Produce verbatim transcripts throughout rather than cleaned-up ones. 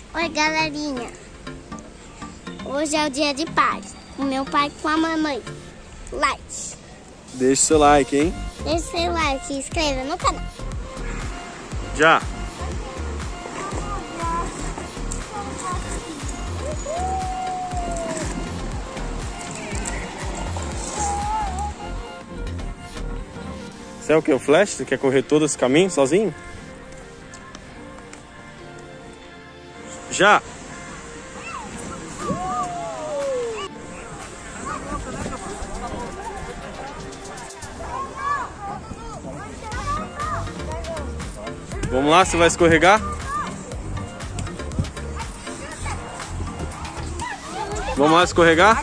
Oi, galerinha. Hoje é o dia de paz. O meu pai com a mamãe. Like. Deixa seu like, hein? Deixa seu like e inscreva no canal. Já. Você é o que? O Flash? Você quer correr todo esse caminho sozinho? Já! Vamos lá, você vai escorregar? Vamos lá escorregar?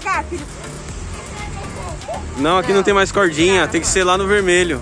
Não, aqui não tem mais cordinha, tem que ser lá no vermelho.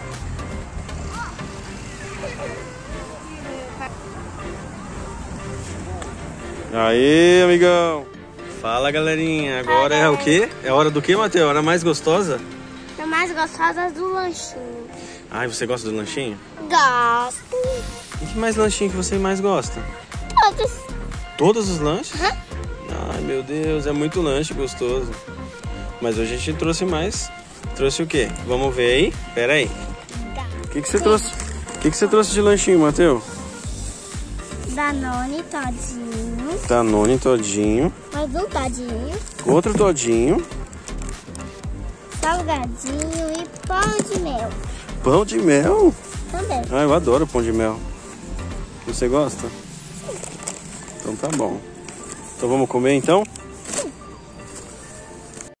Aê, amigão! Fala, galerinha, agora é o quê? É hora do quê, Matheus? Hora mais gostosa? A mais gostosa do lanchinho. Ai, você gosta do lanchinho? Gosto. E que mais lanchinho que você mais gosta? Todos. Todos os lanches? Uhum. Ai, meu Deus, é muito lanche gostoso. Mas hoje a gente trouxe mais. Trouxe o quê? Vamos ver aí? Pera aí. O que, que você trouxe? O que, que você trouxe de lanchinho, Matheus? Danone todinho. Danone todinho. Mais um todinho. Outro todinho. Salgadinho e pão de mel. Pão de mel? Também. Ah, eu adoro pão de mel. Você gosta? Sim. Então tá bom. Então vamos comer então?